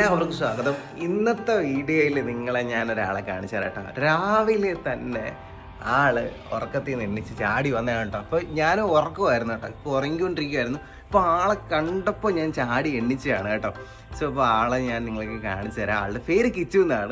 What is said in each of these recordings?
എല്ലാവർക്കും സ്വാഗതം. ഇന്നത്തെ വീഡിയോയിൽ നിങ്ങളെ ഞാനൊരാളെ കാണിച്ചു തരാം കേട്ടോ. രാവിലെ തന്നെ ആള് ഉറക്കത്തിൽ നിന്ന് എണ്ണിച്ച് ചാടി വന്നതാണ് കേട്ടോ. അപ്പോൾ ഞാൻ ഉറക്കുമായിരുന്നു കേട്ടോ, ഇപ്പോൾ ഉറങ്ങിക്കൊണ്ടിരിക്കുമായിരുന്നു. ഇപ്പോൾ ആളെ കണ്ടപ്പോൾ ഞാൻ ചാടി എണ്ണിച്ചതാണ് കേട്ടോ. സോ അപ്പോൾ ആളെ ഞാൻ നിങ്ങൾക്ക് കാണിച്ചു തരാം. ആളുടെ പേര് കിച്ചു എന്നാണ്.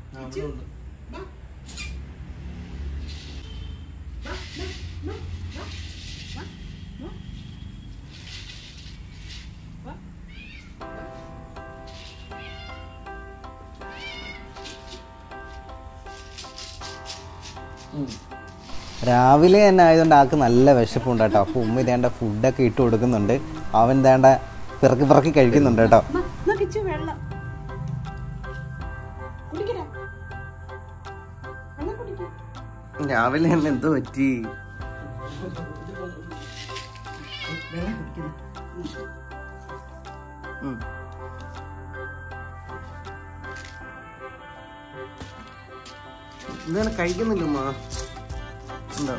രാവിലെ തന്നെ ആയതുകൊണ്ട് ആൾക്ക് നല്ല വിശപ്പുണ്ട് കേട്ടോ. അപ്പോൾ ഉമ്മ ഇതേണ്ട ഫുഡൊക്കെ ഇട്ട് കൊടുക്കുന്നുണ്ട്. അവൻ ഇതേണ്ട പിറക്കി കഴിക്കുന്നുണ്ട് കേട്ടോ. രാവിലെ തന്നെ എന്തോ പറ്റി? ഇതാണ് കഴിക്കുന്നില്ല ഉമ്മ. എന്താ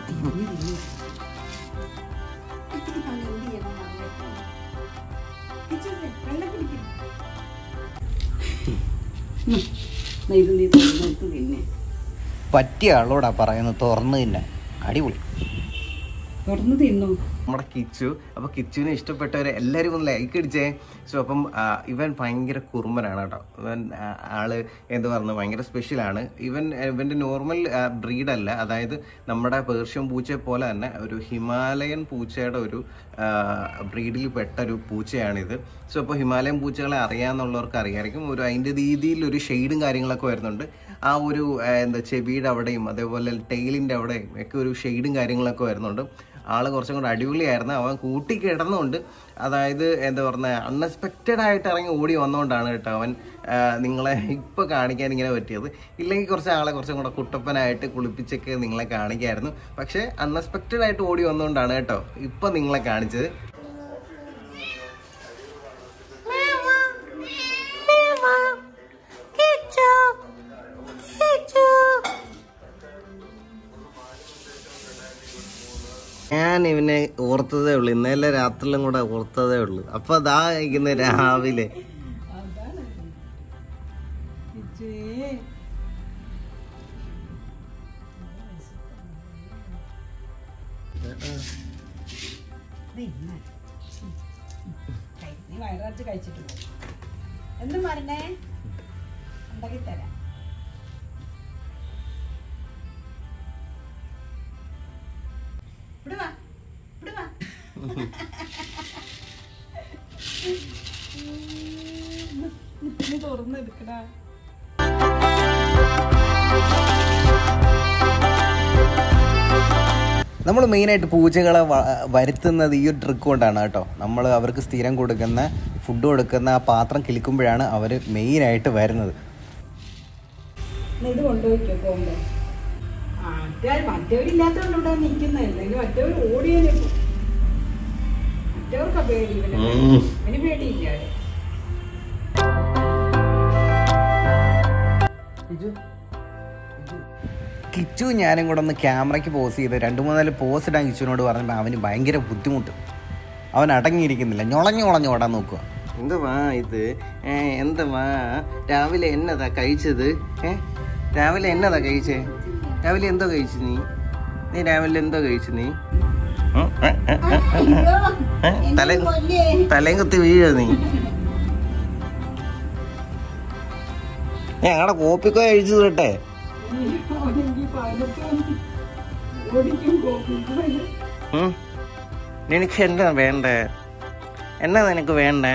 പറ്റിയ ആളോടാ പറയുന്നത്, തുറന്നു തിന്നെ. അടിപൊളി തുറന്നു തിന്നു നമ്മുടെ കിച്ചു. അപ്പോൾ കിച്ചുവിനെ ഇഷ്ടപ്പെട്ടവരെ എല്ലാവരും ഒന്ന് ലൈക്ക് അടിച്ചേ. സോ അപ്പം ഇവൻ ഭയങ്കര കുറുമ്പനാണ് കേട്ടോ. ഇവൻ ആള് എന്താ പറയുന്നത്, ഭയങ്കര സ്പെഷ്യലാണ്. ഇവൻ്റെ നോർമൽ ബ്രീഡല്ല, അതായത് നമ്മുടെ പേർഷ്യൻ പൂച്ചയെ പോലെ തന്നെ ഒരു ഹിമാലയൻ പൂച്ചയുടെ ഒരു ബ്രീഡിൽ പെട്ടൊരു പൂച്ചയാണിത്. സോ അപ്പോൾ ഹിമാലയൻ പൂച്ചകളെ അറിയാമെന്നുള്ളവർക്ക് അറിയാമായിരിക്കും. ഒരു അതിൻ്റെ രീതിയിൽ ഒരു ഷെയ്ഡും കാര്യങ്ങളൊക്കെ വരുന്നുണ്ട്. ആ ഒരു എന്താ ചെവിയുടെ അവിടെയും അതേപോലെ ടെയിലിൻ്റെ അവിടെയും ഒക്കെ ഒരു ഷെയ്ഡും കാര്യങ്ങളൊക്കെ വരുന്നുണ്ട്. ആള് കുറച്ചും കൂടെ അടിപൊളിയായിരുന്നു. അവൻ കൂട്ടി കിടന്നുകൊണ്ട്, അതായത് എന്താ പറയുക, അൺഎക്സ്പെക്റ്റഡ് ആയിട്ട് ഇറങ്ങി ഓടി വന്നുകൊണ്ടാണ് കേട്ടോ അവൻ നിങ്ങളെ ഇപ്പോൾ കാണിക്കാൻ ഇങ്ങനെ പറ്റിയത്. ഇല്ലെങ്കിൽ കുറച്ച് ആളെ കുറച്ചും കൂടെ കുട്ടപ്പനായിട്ട് കുളിപ്പിച്ചൊക്കെ നിങ്ങളെ കാണിക്കായിരുന്നു. പക്ഷേ അൺഎക്സ്പെക്റ്റഡ് ആയിട്ട് ഓടി വന്നുകൊണ്ടാണ് കേട്ടോ ഇപ്പം നിങ്ങളെ കാണിച്ചത്. ഞാൻ ഇവനെ ഓർത്തതേ ഉള്ളു, ഇന്നലെ രാത്രിയിലും കൂടെ ഓർത്തതേ ഉള്ളു. അപ്പൊ അതാ കഴിക്കുന്ന രാവിലെ. എന്ത് പറഞ്ഞേ, ഉണ്ടാക്കി തരാം. തുറന്നെടുക്കടാ. നമ്മൾ മെയിനായിട്ട് പൂച്ചകളെ വരുത്തുന്നത് ഈ ഒരു ട്രിക്ക് കൊണ്ടാണ് കേട്ടോ. നമ്മൾ അവർക്ക് സ്ഥിരം കൊടുക്കുന്ന ഫുഡ് കൊടുക്കുന്ന ആ പാത്രം കിളിക്കുമ്പോഴാണ് അവർ മെയിനായിട്ട് വരുന്നത്. ഇത് കൊണ്ടുപോയിക്കോ പോകുമ്പോ. മറ്റവരില്ലാത്തോണ്ട് ഇവിടെ നിൽക്കുന്നതല്ലേ, മറ്റവർ ഓടിയാലേ. മറ്റവർക്കാ പേടി, ഇവന് പേടിയില്ല. കിച്ചു ഞാനും കൂടെ ഒന്ന് ക്യാമറയ്ക്ക് പോസ് ചെയ്ത് 2-3 പോസ് ഇടാൻ കിച്ചുവിനോട് പറഞ്ഞപ്പോൾ അവന് ഭയങ്കര ബുദ്ധിമുട്ട്. അവൻ അടങ്ങിയിരിക്കുന്നില്ല, ഞൊളഞ്ഞു ഓടാൻ നോക്കുക. എന്തുവാ ഇത്? എന്തുവാ രാവിലെ എന്നതാ കഴിച്ചത്? രാവിലെ എന്നതാ കഴിച്ചേ? രാവിലെ എന്തോ കഴിച്ചു നീ രാവിലെ എന്തോ കഴിച്ചു നീ? തലയും കുത്തി വീഴോ നീ? ഞങ്ങളുടെ കോപ്പിക്കോ കഴിച്ചു കേട്ടെ. നിനക്ക് എന്താ വേണ്ടേ? എന്നാ നിനക്ക് വേണ്ടേ?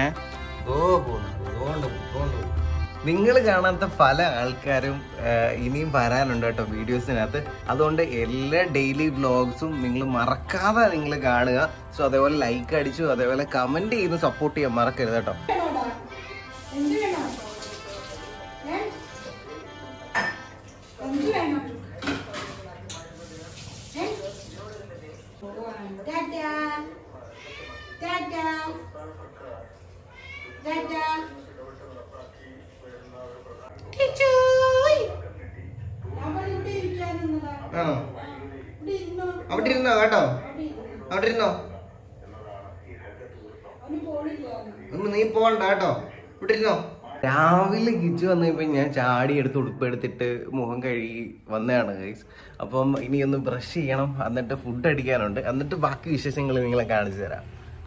നിങ്ങൾ കാണാത്ത പല ആൾക്കാരും ഇനിയും വരാനുണ്ട് കേട്ടോ വീഡിയോസിനകത്ത്. അതുകൊണ്ട് എല്ലാ ഡെയിലി വ്ലോഗ്സും നിങ്ങൾ മറക്കാതെ നിങ്ങൾ കാണുക. സോ അതേപോലെ ലൈക്ക് അടിച്ചു, അതേപോലെ കമന്റ് ചെയ്ത് സപ്പോർട്ട് ചെയ്യാൻ മറക്കരുത് കേട്ടോ. അവിടെ ഇരുന്നോ കേട്ടോ, അവിടെ ഇരുന്നോ. നീ പോകണ്ട കേട്ടോ, ഇവിടെ ഇരുന്നോ. രാവിലെ കിച്ചു വന്നപ്പോൾ ഞാൻ ചാടി എടുത്ത് ഉടുപ്പെടുത്തിട്ട് മുഖം കഴുകി വന്നതാണ് ഗൈസ്. അപ്പം ഇനി ഒന്ന് ബ്രഷ് ചെയ്യണം, എന്നിട്ട് ഫുഡ് അടിക്കാനുണ്ട്, എന്നിട്ട് ബാക്കി വിശേഷങ്ങൾ നിങ്ങളെ കാണിച്ചു തരാം.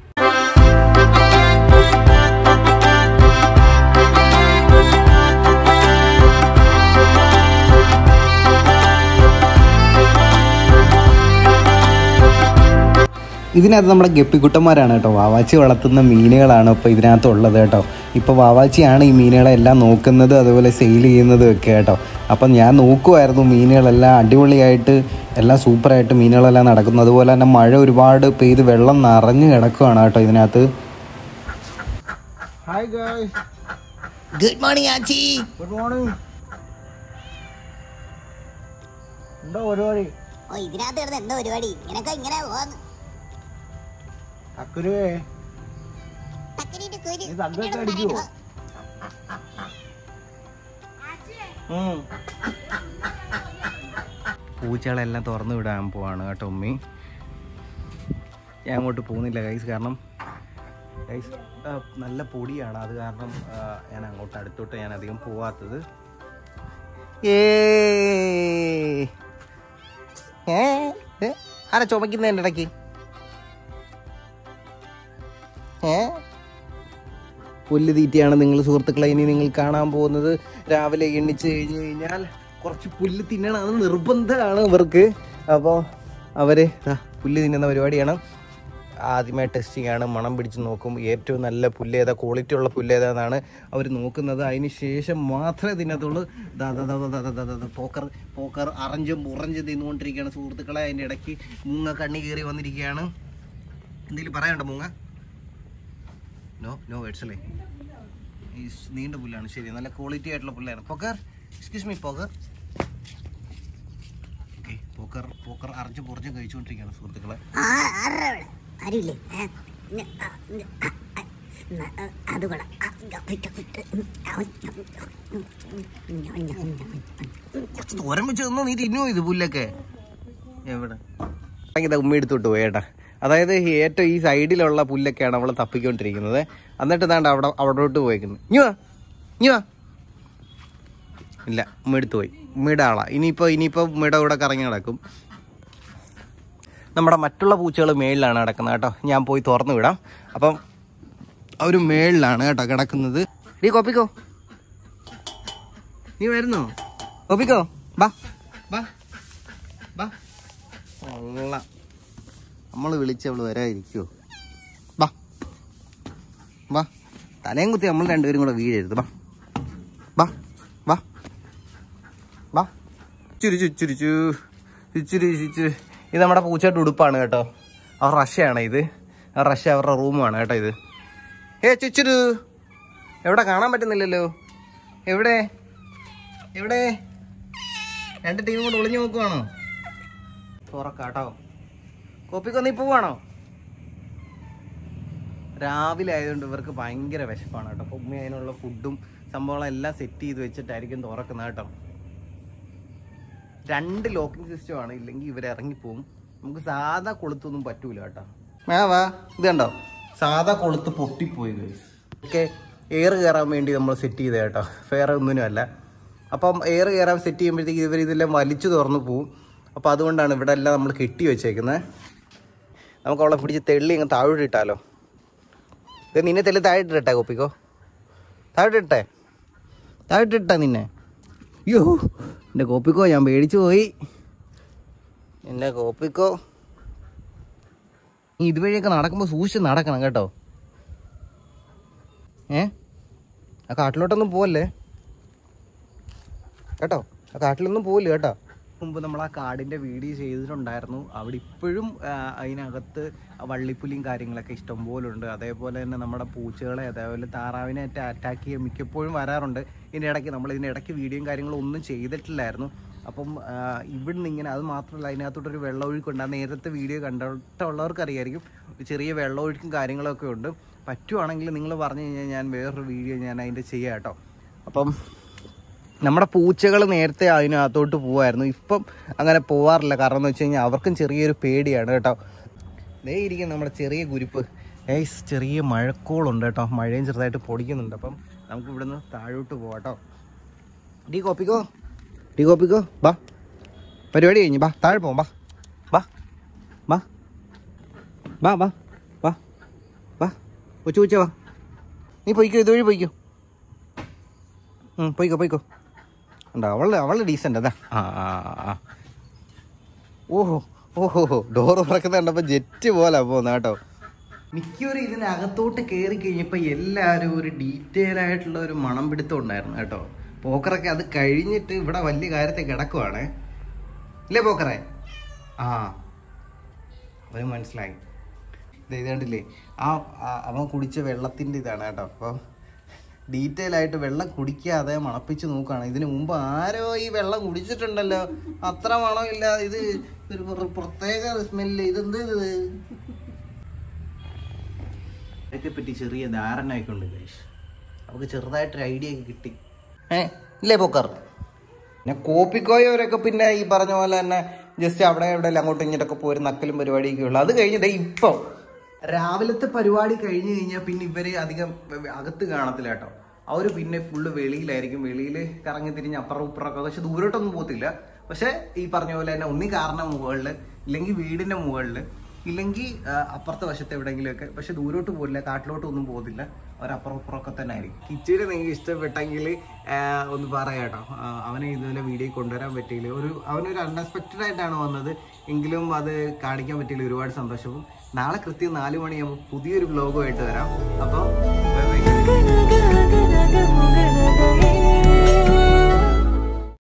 ഇതിനകത്ത് നമ്മുടെ ഗപ്പിക്കുട്ടന്മാരാണ് കേട്ടോ, വാവാച്ചി വളർത്തുന്ന മീനുകളാണ് ഇപ്പോൾ ഇതിനകത്തുള്ളത് കേട്ടോ. ഇപ്പോൾ വാവാച്ചിയാണ് ഈ മീനുകളെല്ലാം നോക്കുന്നത്, അതുപോലെ സെയിൽ ചെയ്യുന്നതും ഒക്കെ കേട്ടോ. അപ്പം ഞാൻ നോക്കുമായിരുന്നു, മീനുകളെല്ലാം അടിപൊളിയായിട്ട് എല്ലാം സൂപ്പറായിട്ട് മീനുകളെല്ലാം നടക്കുന്നു. അതുപോലെ തന്നെ മഴ ഒരുപാട് പെയ്ത് വെള്ളം നിറഞ്ഞു കിടക്കുകയാണ് കേട്ടോ ഇതിനകത്ത്. ഹായ് ഗായ്സ്, ഗുഡ് മോർണിംഗ് ആച്ചി. Good morning. എന്താ പരിപാടി? ഇതിനകത്ത് കിടന്ന് എന്താ പരിപാടി? ഇങ്ങനെ പോവാന്ന് പൂച്ചകളെല്ലാം തുറന്നു വിടാൻ പോവാണ് കേട്ടോ ഉമ്മി. ഞാൻ അങ്ങോട്ട് പോകുന്നില്ല ഗൈസ്, കാരണം ഗൈസ് നല്ല പൊടിയാണ്, അത് കാരണം ഞാൻ അങ്ങോട്ട് അടുത്തോട്ട് ഞാൻ അധികം പോവാത്തത്. ആരാ ചുമക്കുന്നതിൻ്റെ ഇടയ്ക്ക്? പുല്ല് തീറ്റയാണ് നിങ്ങൾ സുഹൃത്തുക്കളെ ഇനി നിങ്ങൾ കാണാൻ പോകുന്നത്. രാവിലെ എണ്ണിച്ച് കഴിഞ്ഞ് കഴിഞ്ഞാൽ കുറച്ച് പുല്ല് തിന്നണമെന്ന് നിർബന്ധമാണ് ഇവർക്ക്. അപ്പോൾ അവർ പുല്ല് തിന്നുന്ന പരിപാടിയാണ്. ആദ്യമായി ടെസ്റ്റിംഗ് ആണ്, മണം പിടിച്ച് നോക്കും, ഏറ്റവും നല്ല പുല്ല് ഏതാ, ക്വാളിറ്റി ഉള്ള പുല്ല് ഏതാണെന്നാണ് അവർ നോക്കുന്നത്. അതിന് ശേഷം മാത്രമേ തിന്നത്തുള്ളൂ. പോക്കർ അറഞ്ചും തിന്നുകൊണ്ടിരിക്കുകയാണ് സുഹൃത്തുക്കളെ. അതിൻ്റെ ഇടയ്ക്ക് മൂങ്ങ കണ്ണി കയറി വന്നിരിക്കുകയാണ്. എന്തെങ്കിലും പറയാനുണ്ടോ മൂങ്ങ? നോ വേർഡ്സ് അല്ലേ? ഈ നീണ്ട പുല്ലാണ്, ശരി, നല്ല ക്വാളിറ്റി ആയിട്ടുള്ള പുല്ലാണ്. Pokkar, excuse me Pokkar. Okay, Pokkar അറഞ്ച് പുറഞ്ഞ് കഴിച്ചുകൊണ്ടിരിക്കുകയാണ് സുഹൃത്തുക്കളെ. കുറച്ച് ദൂരം വെച്ച് തന്നോ, നീ തിന്നോ ഇത് പുല്ലൊക്കെ? എവിടെ ഉമ്മ എടുത്തോട്ട് പോയേട്ടാ. അതായത് ഏറ്റവും ഈ സൈഡിലുള്ള പുല്ലൊക്കെയാണ് അവൾ തപ്പിക്കൊണ്ടിരിക്കുന്നത്. എന്നിട്ട് ഇതാണ്ട് അവിടോട്ട് പോയേക്കുന്നത്. ഇനി വാ. ഇല്ല, ഉമ്മ എടുത്തു പോയി. ഉമ്മയുടെ ആളാ. ഇനിയിപ്പോൾ ഉമ്മയുടെ കൂടെ കറങ്ങി നടക്കും. നമ്മുടെ മറ്റുള്ള പൂച്ചകൾ മേളിലാണ് കിടക്കുന്നത് കേട്ടോ. ഞാൻ പോയി തുറന്നു വിടാം. അപ്പം അവർ മേളിലാണ് കേട്ടോ കിടക്കുന്നത്. നീ കോപ്പിക്കോ, നീ വരുന്നോ? കോപ്പിക്കോ, ബാ. നമ്മൾ വിളിച്ചവള് വരാതിരിക്കുവോ? ബാ തലയും കുത്തി നമ്മൾ രണ്ടുപേരും കൂടെ വീഴരുത്. ബാ ചുരു. ഇത് നമ്മുടെ പൂച്ചയുടെ ഉടുപ്പാണ് കേട്ടോ. അവർ റഷ്യയാണ് ഇത്. റഷ്യ അവരുടെ റൂമാണ് കേട്ടോ ഇത്. ചുരു എവിടെ? കാണാൻ പറ്റുന്നില്ലല്ലോ. എവിടെ? രണ്ട് ടീമും കൂടെ ഒളിഞ്ഞു നോക്കുവാണോ? തുറക്കാട്ടോ. കോപ്പിക്ക് നീ പോവാണോ? രാവിലെ ആയതുകൊണ്ട് ഇവർക്ക് ഭയങ്കര വിശപ്പാണ് കേട്ടോ. അപ്പം ഉമ്മ അതിനുള്ള ഫുഡും സംഭവങ്ങളെല്ലാം സെറ്റ് ചെയ്ത് വെച്ചിട്ടായിരിക്കും തുറക്കുന്നത് കേട്ടോ. 2 ലോക്കിംഗ് സിസ്റ്റം ആണ്, ഇല്ലെങ്കിൽ ഇവർ ഇറങ്ങിപ്പോവും. നമുക്ക് സാധാ കൊളുത്തൊന്നും പറ്റൂല കേട്ടോ. വാ, ഇത് കണ്ടോ, സാധാ കൊളുത്ത് പൊട്ടിപ്പോയി. ഓക്കെ, എയർ കയറാൻ വേണ്ടി നമ്മൾ സെറ്റ് ചെയ്ത കേട്ടോ, വേറെ ഒന്നിനും അല്ല. അപ്പം എയർ കയറാൻ സെറ്റ് ചെയ്യുമ്പോഴത്തേക്ക് ഇവർ ഇതെല്ലാം വലിച്ചു തുറന്നു പോവും. അപ്പോൾ അതുകൊണ്ടാണ് ഇവിടെ എല്ലാം നമ്മൾ കെട്ടി വെച്ചേക്കുന്നത്. നമുക്ക് അവളെ പിടിച്ച് തെള്ളി അങ്ങ് താഴോട്ടിട്ടാലോ. ഇത് നിന്നെ തെള്ളി താഴോട്ടിട്ടെ കോപ്പിക്കോ, താഴോട്ടിട്ടാ നിന്നെ. അയ്യോ എൻ്റെ കോപ്പിക്കോ, ഞാൻ പേടിച്ചു പോയി. എൻ്റെ കോപ്പിക്കോ, നീ ഇതുവഴിയൊക്കെ നടക്കുമ്പോൾ സൂക്ഷിച്ച് നടക്കണം കേട്ടോ. ആ കാട്ടിലോട്ടൊന്നും പോവല്ലേ കേട്ടോ, ആ കാട്ടിലൊന്നും പോവില്ല കേട്ടോ. മുമ്പ് നമ്മൾ ആ കാടിൻ്റെ വീഡിയോ ചെയ്തിട്ടുണ്ടായിരുന്നു. അവിടെ ഇപ്പോഴും അതിനകത്ത് വള്ളിപ്പുലിയും കാര്യങ്ങളൊക്കെ ഇഷ്ടംപോലെ ഉണ്ട്. അതേപോലെ തന്നെ നമ്മുടെ പൂച്ചകളെ, അതേപോലെ താറാവിനെ അറ്റാക്ക് ചെയ്യാൻ മിക്കപ്പോഴും വരാറുണ്ട്. ഇതിൻ്റെ ഇടയ്ക്ക് ഇതിൻ്റെ ഇടയ്ക്ക് വീഡിയോയും കാര്യങ്ങളും ഒന്നും ചെയ്തിട്ടില്ലായിരുന്നു. അപ്പം ഇവിടുന്ന് ഇങ്ങനെ, അത് മാത്രമല്ല അതിനകത്തോട്ടൊരു വെള്ളമൊഴുക്കുണ്ട്. ആ നേരത്തെ വീഡിയോ കണ്ടിട്ടുള്ളവർക്ക് അറിയായിരിക്കും, ചെറിയ വെള്ളമൊഴുക്കും കാര്യങ്ങളൊക്കെ ഉണ്ട്. പറ്റുവാണെങ്കിൽ നിങ്ങൾ പറഞ്ഞു കഴിഞ്ഞാൽ ഞാൻ വേറൊരു വീഡിയോ ഞാൻ അതിൻ്റെ ചെയ്യാം കേട്ടോ. അപ്പം നമ്മുടെ പൂച്ചകൾ നേരത്തെ അതിനകത്തോട്ട് പോവായിരുന്നു, ഇപ്പം അങ്ങനെ പോവാറില്ല. കാരണം എന്ന് വെച്ച് കഴിഞ്ഞാൽ അവർക്കും ചെറിയൊരു പേടിയാണ് കേട്ടോ. ദേ ഇരിക്കും നമ്മുടെ ചെറിയ കുരുപ്പ്. ചെറിയ മഴക്കോളുണ്ട് കേട്ടോ, മഴയും ചെറുതായിട്ട് പൊടിക്കുന്നുണ്ട്. അപ്പം നമുക്ക് ഇവിടുന്ന് താഴോട്ട് പോവാട്ടോ. ടീ കോപ്പിക്കോ ബാ, പരിപാടി കഴിഞ്ഞ് ബാ, താഴെ പോവാം. ബാ ബാ ബാ ബാ ബാ ബാ ബാ കൊച്ചു വാ, നീ പോയിക്കോ, ഇതുവഴി പോയിക്കോ. പോയിക്കോ ഉണ്ടോ, അവള് ഡീസൻ്റ് അതാ. ഓഹോ ഡോറ് തുറക്കുന്ന കണ്ടപ്പോൾ ജെറ്റ് പോലെ പോകുന്ന കേട്ടോ. മിക്കവരും ഇതിനകത്തോട്ട് കയറി കഴിഞ്ഞപ്പോൾ എല്ലാവരും ഒരു ഡീറ്റെയിൽ ആയിട്ടുള്ള ഒരു മണം പിടുത്തം ഉണ്ടായിരുന്നു കേട്ടോ. പോക്കറൊക്കെ അത് കഴിഞ്ഞിട്ട് ഇവിടെ വലിയ കാര്യത്തിൽ കിടക്കുവാണ്, ഇല്ലേ പോക്കറേ? അവന് മനസ്സിലായി. ഇത് കണ്ടില്ലേ, അവൻ കുടിച്ച വെള്ളത്തിൻ്റെ ഇതാണ് കേട്ടോ. അപ്പോൾ ഡീറ്റെയിൽ ആയിട്ട് വെള്ളം കുടിക്കാതെ മണപ്പിച്ച് നോക്കുകയാണ്. ഇതിനു മുമ്പ് ആരോ ഈ വെള്ളം കുടിച്ചിട്ടുണ്ടല്ലോ, അത്ര മണമില്ല, ഇത് ഒരു പ്രത്യേക സ്മെല്ല്, ഇതെന്ത് ഇത്? ഇതൊക്കെ പറ്റി ചെറിയ ധാരണ ഒക്കെ ഉണ്ട് ഗൈസ്. നമുക്ക് ചെറുതായിട്ടൊരു ഐഡിയ ഒക്കെ കിട്ടി, ഇല്ലേ പോക്കർ? പിന്നെ കോപ്പിക്കോയവരൊക്കെ പിന്നെ ഈ പറഞ്ഞ പോലെ തന്നെ ജസ്റ്റ് അവിടെ എവിടെയെല്ലാം അങ്ങോട്ടും ഇങ്ങോട്ടൊക്കെ പോയി നക്കലും പരിപാടിയൊക്കെ ഉള്ളു. അത് കഴിഞ്ഞിട്ട് ഇപ്പോൾ രാവിലത്തെ പരിപാടി കഴിഞ്ഞ് കഴിഞ്ഞാൽ പിന്നെ ഇവര് അധികം അകത്ത് കാണത്തില്ല കേട്ടോ. അവർ പിന്നെ ഫുള്ള് വെളിയിലായിരിക്കും, വെളിയിൽ കറങ്ങി തിരിഞ്ഞ് അപ്പുറം ഇപ്പുറമൊക്കെ. പക്ഷെ ദൂരോട്ടൊന്നും പോകത്തില്ല. പക്ഷെ ഈ പറഞ്ഞ പോലെ തന്നെ ഒന്നി കാറിന്റെ മുകളിൽ, ഇല്ലെങ്കിൽ വീടിന്റെ മുകളിൽ, ഇല്ലെങ്കിൽ അപ്പുറത്തെ വശത്ത് എവിടെയെങ്കിലുമൊക്കെ. പക്ഷെ ദൂരോട്ട് പോകില്ല, കാട്ടിലോട്ടൊന്നും പോകത്തില്ല, അവരപ്പുറം ഇപ്പുറമൊക്കെ തന്നെ ആയിരിക്കും. കിച്ചിന് നിങ്ങൾക്ക് ഇഷ്ടപ്പെട്ടെങ്കിൽ ഒന്ന് പറയാം കേട്ടോ. അവനെ ഇതുപോലെ വീഡിയോ കൊണ്ടുവരാൻ പറ്റിയില്ല, അവനൊരു അൺഎക്സ്പെക്റ്റഡ് ആയിട്ടാണ് വന്നത്, എങ്കിലും അത് കാണിക്കാൻ പറ്റിയില്ല. ഒരുപാട് സന്തോഷവും. നാളെ കൃത്യം 4 മണിയാകുമ്പോൾ പുതിയൊരു വ്ലോഗുമായിട്ട് വരാം. അപ്പോൾ